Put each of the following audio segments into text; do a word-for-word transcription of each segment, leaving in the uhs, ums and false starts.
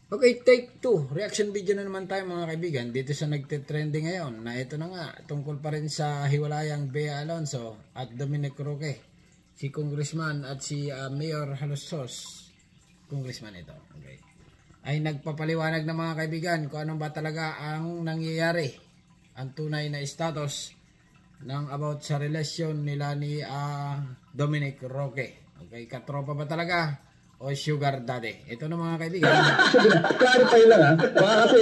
Okay, take two. Reaction video na naman tayo mga kaibigan dito sa nagte-trending ngayon na ito na nga tungkol pa rin sa hiwalayang Bea Alonzo at Dominic Roque. Si Congressman at si uh, Mayor Halosos, Congressman ito, okay, ay nagpapaliwanag na mga kaibigan kung anong ba talaga ang nangyayari, ang tunay na status ng about sa relasyon nila ni uh, Dominic Roque. Okay, katropa ba talaga o sugar daddy? Ito na mga kaibigan. Clarify lang ha. Baka kasi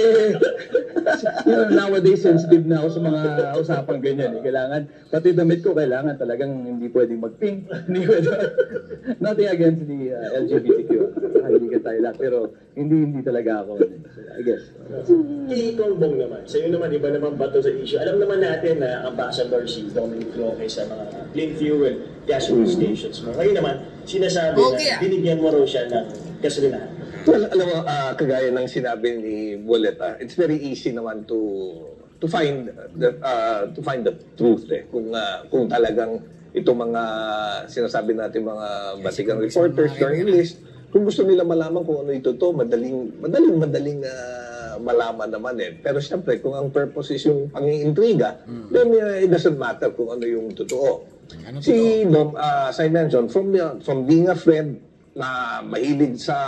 you know, nowadays sensitive na ako sa mga usapang ganyan. Eh. Kailangan, pati damit ko kailangan talagang hindi pwedeng mag-pink. Hindi pwede. Nothing against the uh, L G B T Q. Hindi ka tayo lang. Pero hindi hindi talaga ako. I guess. Kay Tongbong naman, sa'yo naman, iba naman ba ito sa issue? Alam naman natin na ambassador si Dominic Roque sa mga clean fuel gasoline stations mo. Ngayon naman, sinasabi okay, na binigyan mo raw siya ng gasolinahan. Well, alam mo, uh, kagaya ng sinabi ni Bullet, uh, it's very easy naman to to find the uh, to find the truth eh. Kung uh, kung talagang itong mga sinasabi natin mga basigang reporters, journalists, kung gusto nila malaman kung ano ito to, madaling madaling madaling uh, malaman naman eh. Pero siyempre, kung ang purpose is yung pang-intriga, mm. then uh, it doesn't matter kung ano yung totoo. Ano si Dom, uh, as I mentioned, from, uh, from being a friend na mahilig sa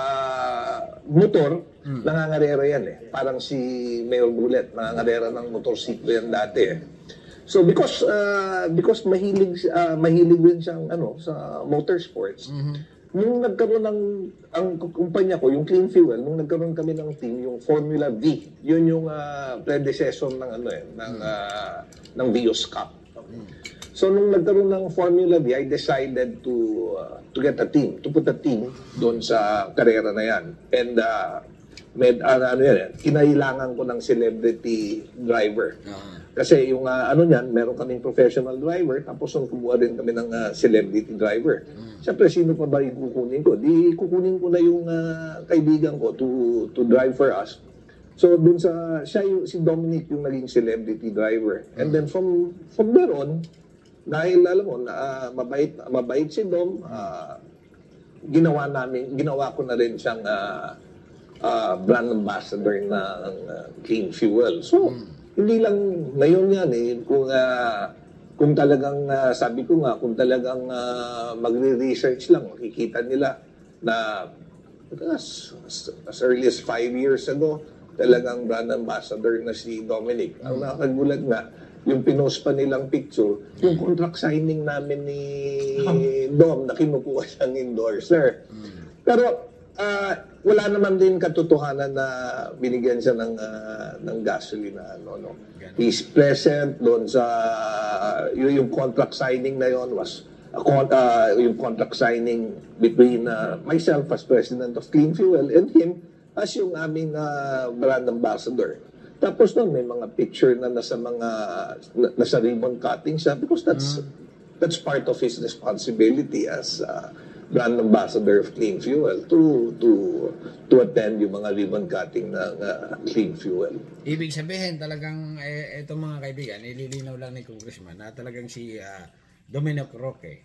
motor, mm. nangangarera yan eh. Parang si Mayor Bullet, nangangarera ng motorsiklo yan dati eh. So because uh, because mahilig uh, mahilig din siyang ano sa motorsports. Mm-hmm. Nung nagkaroon ng ang kumpanya ko, yung Clean Fuel, nung nagkaroon kami ng team, yung Formula V, yun yung uh, predecessor ng ano eh, ng uh, ng Vios Cup. Mm. So nung nagkaroon ng Formula V, I decided to uh, to get a team, to put a team doon sa karera na yan. And uh, med uh, ano yan, kinailangan ko ng celebrity driver. Uh-huh. Kasi yung uh, ano niyan, meron kaming professional driver, tapos nung kumuha din kami ng uh, celebrity driver. Uh-huh. Siyempre, sino pa ba yung kukunin ko? Di kukunin ko na yung uh, kaibigan ko to to drive for us. So doon sa siya yung, si Dominic yung naging celebrity driver. Uh-huh. And then from from there on, dahil alam mo na uh, mabait mabait si Dom, uh, ginawa namin ginawa ko na rin siyang uh, uh, brand ambassador ng uh, Clean Fuel. So mm. hindi lang ngayon yan eh kung uh, kung talagang uh, sabi ko nga kung talagang uh, magre-research lang makikita nila na as, as early as five years ago talagang brand ambassador na si Dominic. Ang nakakagulat nga yung pinost pa nilang picture, yung contract signing namin ni Dom na kinukuha siyang endorser. Pero uh, wala naman din katotohanan na binigyan siya ng uh, ng gasolina. No, no. He's present doon sa uh, yung, yung contract signing na yon was a con uh, yung contract signing between uh, myself as president of Clean Fuel and him as yung aming uh, brand ambassador. Tapos nun, may mga picture na nasa mga, na, nasa ribbon cutting siya because that's, mm. that's part of his responsibility as uh, brand ambassador of Clean Fuel to, to, to attend yung mga ribbon cutting ng uh, Clean Fuel. Ibig sabihin talagang, eh, itong mga kaibigan, ililinaw lang ni Congressman na talagang si uh, Dominic Roque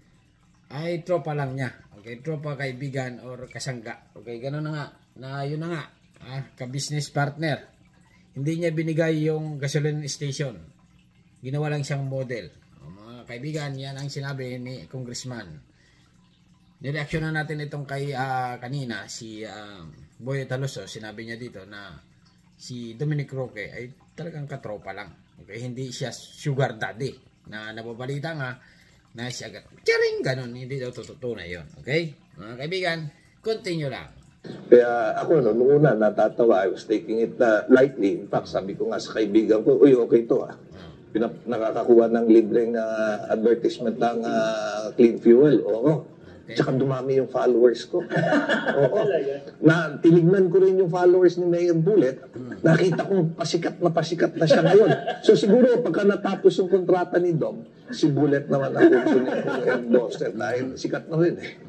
ay tropa lang niya. Okay, tropa, kaibigan, or kasangga. Okay, gano'n na nga. Na yun na nga, ah, ka-business partner. Hindi niya binigay yung gasoline station. Ginawa lang siyang model. O, mga kaibigan, yan ang sinabi ni Congressman. Nireaksyonan natin itong kay uh, kanina, si uh, Boy Taloso. Sinabi niya dito na si Dominic Roque ay talagang katropa lang. Okay? Hindi siya sugar daddy. Na nababalita nga na siya agad. Charing, ganun. Hindi daw totoo na yun. Okay? Mga kaibigan, continue lang. Kaya ako no, noong una natatawa, I was taking it uh, lightly. In fact, sabi ko nga sa kaibigan ko, uy, okay to ah. Pinap nakakakuha ng libreng uh, advertisement ng uh, Clean Fuel. Oo. Tsaka dumami yung followers ko. Oo. Na, tinignan ko rin yung followers ni Mayor Bullet. Nakita kong pasikat na pasikat na siya ngayon. So siguro pagka natapos yung kontrata ni Dom, si Bullet naman ako yung endorser dahil sikat na rin eh.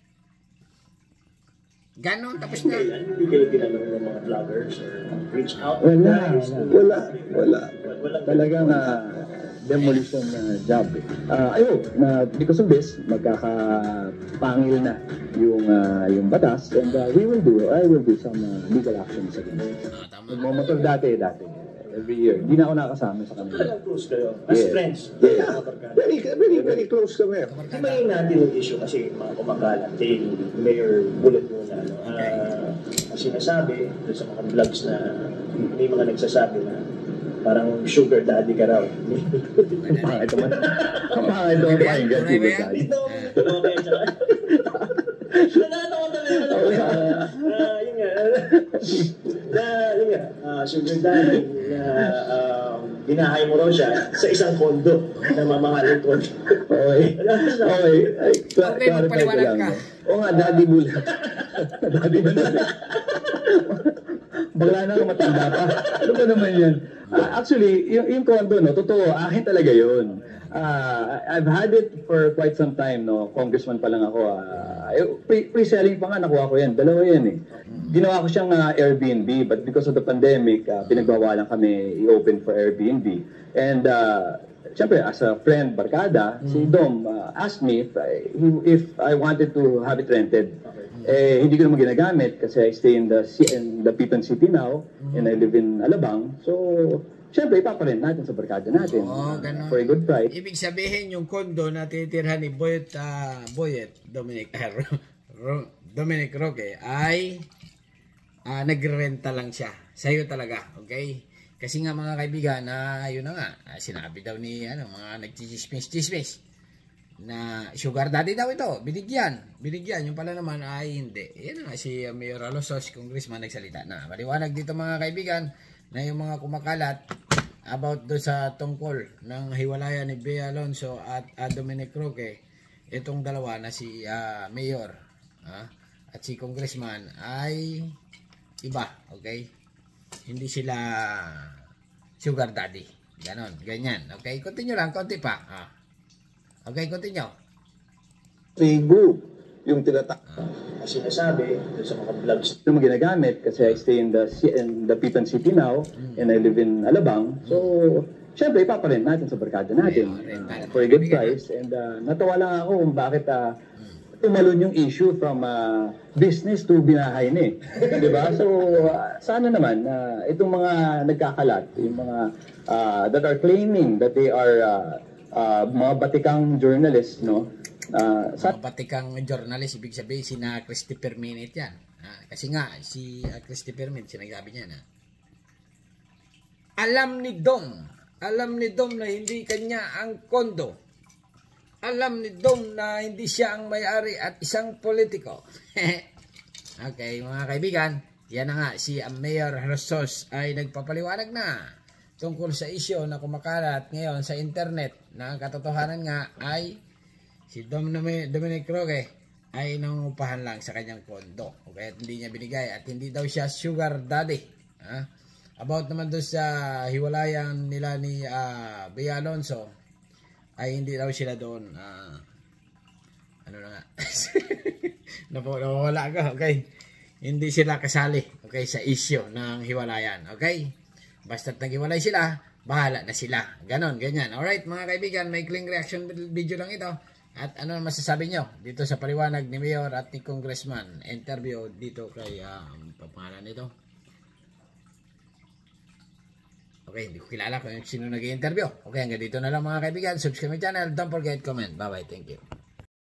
Ganon, tapos na. Hindi kayo tinanong ng mga vloggers or reach out? Wala, wala, wala. Talagang uh, demolition uh, job. Uh, I hope na because of this, magkakapangil na yung uh, yung batas, and uh, we will do, I will do some uh, legal actions against it. Ah, tama. Nagmamotor dati, dati. Every year. Di na ako nakasama sa kanila. Talagang close kayo. As Yeah. friends. Yeah, Mga barkada. very, very, very close kami. Di ba yung natin yung issue kasi mga kumakalat kay Mayor Bullet muna. Ano, ah, ang sinasabi doon sa mga vlogs na may mga nagsasabi na parang sugar daddy ka raw. Ah, ito man. Ah, ito man. Tunay ba Sugar yan? daddy. Ito, okay, tsaka. Nananawa na rin ako. Ah, yun nga. Na, yun nga, ah, sugar daddy, na ah, binahay mo raw siya sa isang kondo na mamahalin kondo. Okay. Okay. Ay, cla- Okay, clarify ko magpaliwanag lang, ka. no? Oo nga, daddy bull. Daddy bull. Bagla na ako matanda pa. Ano ba naman yan? Ah, actually, yung, yung condo, no, totoo, akin talaga yun. Ah, I've had it for quite some time, no. Congressman pa lang ako. Ah, pre- pre-selling pa nga, nakuha ko yan. Dalawa yan eh. Ginawa ko siyang ah, Airbnb, but because of the pandemic, ah, pinagbawalan kami i-open for Airbnb. And, uh, siyempre, as a friend, barkada, si Dom ah, asked me if I, if I wanted to have it rented. Eh, hindi ko naman ginagamit kasi I stay in the ci- in the Piton City now, and I live in Alabang. So, siyempre, ipaparent natin sa barkada natin Oo, uh, ganun. for a good price. Ibig sabihin yung kondo na tinitirhan ni Boyet, ah, Boyet Dominic, ah, Ro- Ro- Dominic Roque ay ah, nagrerenta lang siya. Sa'yo talaga, okay? Kasi nga mga kaibigan, na yun na nga, ah, sinabi daw ni ano, mga nagchismis-chismis na sugar daddy daw ito, binigyan, binigyan, yung pala naman ay hindi. Yan na nga si uh, Mayor Alosos, Congressman, nagsalita na. Maliwanag dito mga kaibigan, na yung mga kumakalat about do sa tungkol ng hiwalayan ni Bea Alonso at uh, Dominic Roque, itong dalawa na si uh, Mayor uh, at si Congressman ay iba, okay? Hindi sila sugar daddy. Ganon, ganyan. Okay, continue lang, konti pa. Ah. Okay, continue. Si group, yung tinatak. Ang sinasabi doon sa mga vlogs Ito mo ginagamit kasi I stay in the ci- in the Piton City now, and I live in Alabang. So, siyempre, ipaparent natin sa barkada natin Ayun, renta. uh, for a good price. And uh, natawa lang ako kung bakit uh, tumalon yung issue from uh, business to binahay na eh. Di ba? So, uh, sana naman, uh, itong mga nagkakalat, yung mga uh, that are claiming that they are uh, uh, mga batikang journalists, no? Uh, sa Mga batikang journalist, ibig sabihin, si na Christopher Minute yan. Ah, kasi nga, si uh, Christopher Minute, sinasabi niya na, alam ni Dom, alam ni Dom na hindi kanya ang kondo. Alam ni Dom na hindi siya ang may-ari at isang politiko. Okay, mga kaibigan, yan na nga, si uh, Mayor Alosos ay nagpapaliwanag na tungkol sa isyo na kumakalat ngayon sa internet na ang katotohanan nga ay si Dom Dominic Roque ay nangungupahan lang sa kanyang kondo. Okay, at hindi niya binigay at hindi daw siya sugar daddy. Ha? About naman doon sa hiwalayan nila ni uh, Bea Alonso ay hindi daw sila doon uh, ano na nga Napo, nawawala ka. Okay, hindi sila kasali, okay, sa issue ng hiwalayan. Okay, basta't naghiwalay sila, bahala na sila. Ganon, ganyan. Alright mga kaibigan, may clean reaction video lang ito. At ano masasabi nyo dito sa paliwanag ni Mayor at ni Congressman? Interview dito kay um, papangalan nito. Okay, hindi ko kilala kung sino nag-i-interview. Okay, hanggang dito na lang mga kaibigan. Subscribe my channel. Don't forget comment. Bye bye. Thank you.